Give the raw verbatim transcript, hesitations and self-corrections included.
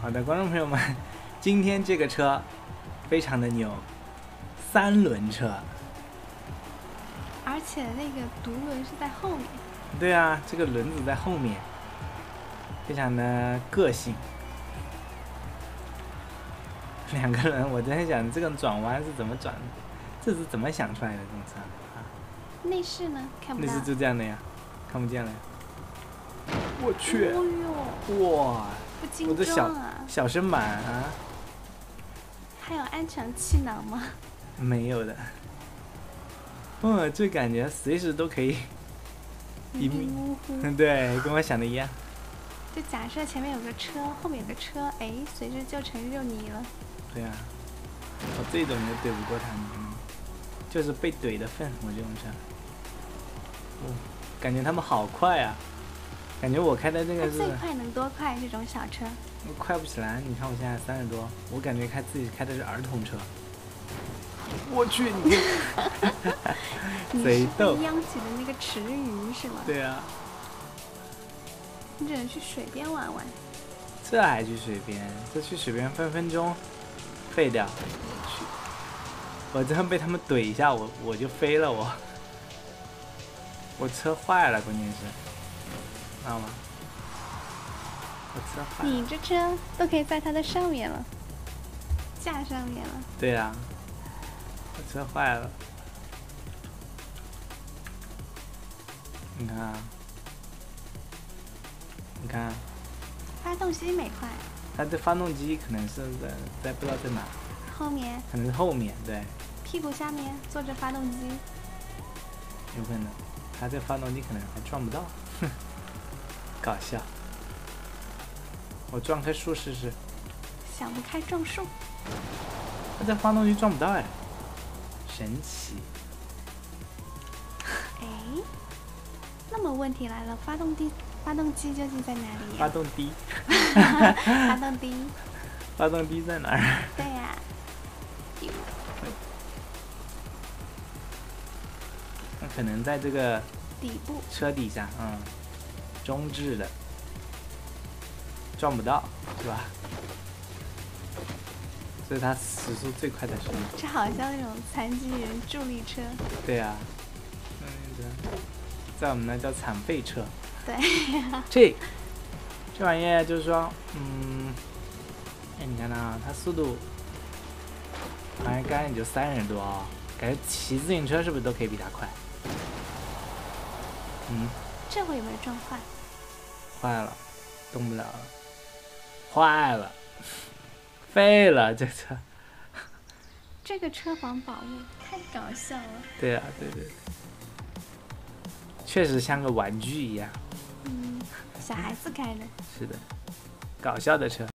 好的，观众朋友们，今天这个车非常的牛，三轮车。 而且那个独轮是在后面。 对啊，这个轮子在后面，非常的个性。两个人，我在想这个转弯是怎么转的，这是怎么想出来的这种车啊？ 内饰呢？看不到。 内饰就这样的呀，看不见了呀。我去！ 哦呦， 哇！ 不精我的小装啊！ 小身板啊， 还有安全气囊吗？ 没有的。哦，这感觉随时都可以一迷糊糊。 对，跟我想的一样。 就假设前面有个车，后面有个车，哎，随时就成肉泥了。 对啊，我这种就怼不过他们，就是被怼的份。我这种车，哦，感觉他们好快啊！感觉我开的那个是最快能多快？这种小车快不起来。你看我现在三十多，我感觉开自己开的是儿童车。我去，你贼逗！ 你是被央起的那个池鱼是吗？ 对啊， 你只能去水边玩玩。 这还去水边？这去水边分分钟废掉。我去，我真被他们怼一下，我我就飞了，我我车坏了，关键是，知道吗？我车坏了。 你这车都可以在它的上面了，架上面了。 对啊，我车坏了。你看啊，你看啊， 发动机没坏。 它这发动机可能是在在不知道在哪， 后面可能是后面，对， 屁股下面坐着发动机。 有可能，它这发动机可能还撞不到，哼，搞笑。我撞棵树试试。 想不开撞树。 它这发动机撞不到哎，神奇。 哎，那么问题来了，发动机发动机究竟在哪里呀？ 发动机。 发动机。 发动机在哪儿？ 对呀、啊。 那可能在这个底部车底下，嗯，中置的，撞不到，是吧？这是它时速最快的时候。 这好像那种残疾人助力车。 对啊，嗯，在我们那叫残废车。 对。 这这玩意儿就是说，嗯，哎，你看它，它速度好像刚才也就三十多啊、哦，感觉骑自行车是不是都可以比它快？嗯。 这回有没有撞坏？ 坏了，动不了了。坏了，废了这车。 这个车防保护太搞笑了。 对啊，对对对，确实像个玩具一样。 嗯，小孩子开的。 是的，搞笑的车。